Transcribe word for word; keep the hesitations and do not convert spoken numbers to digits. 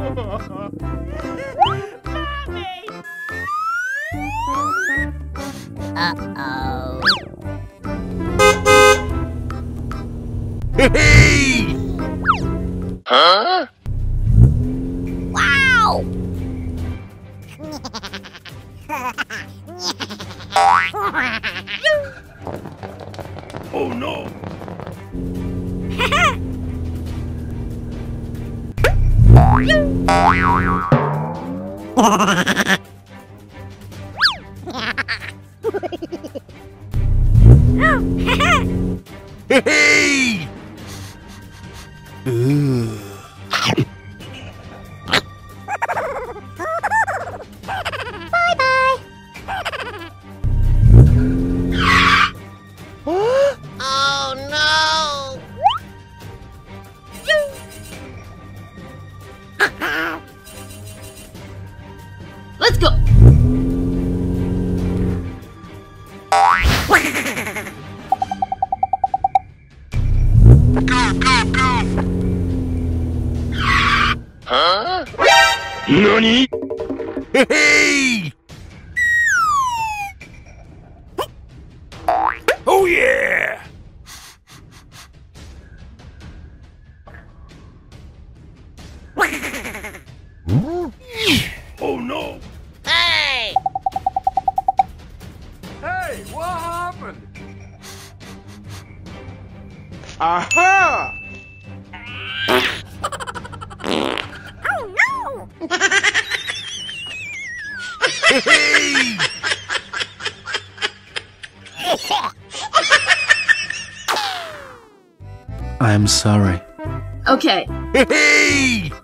Uh-oh. Hey! Huh? Wow! Oh no! Hey! Ooh. Bye-bye. Oh no! Let's go. Go, go, go! Huh? Nani? Hey! Oh yeah! Oh no! Hey! Hey, what happened? Aha! Oh no! Hey! I'm sorry. Okay. Hey!